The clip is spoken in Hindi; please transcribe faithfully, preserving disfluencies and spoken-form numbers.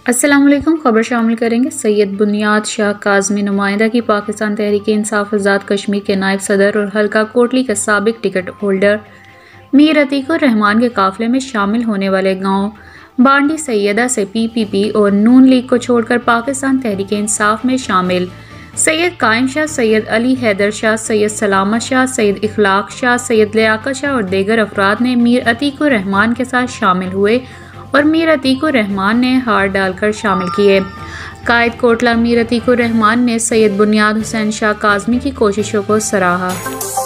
अस्सलाम वालेकुम। खबर शामिल करेंगे। सैयद बुनियाद शाह काज़मी नुमाइंदा की पाकिस्तान तहरीक इंसाफ आज़ाद कश्मीर के नायब सदर और हल्का कोटली का साबिक टिकट होल्डर मीर अतीकुर रहमान के काफिले में शामिल होने वाले गांव बांडी सैयदा से पीपीपी और नून लीग को छोड़कर पाकिस्तान तहरीक इंसाफ में शामिल सैयद कायम शाह, सैयद अली हैदर शाह, सैयद सलामत शाह, सैयद इखलाक शाह, सैयद लियाकत शाह और दीगर अफराद ने मीर अतीकुर रहमान के साथ शामिल हुए और मीर अतीकुर रहमान ने हार डालकर शामिल किए। कायद कोटला मीर अतीकुर रहमान ने सैयद बुनियाद हुसैन शाह काज़मी की कोशिशों को सराहा।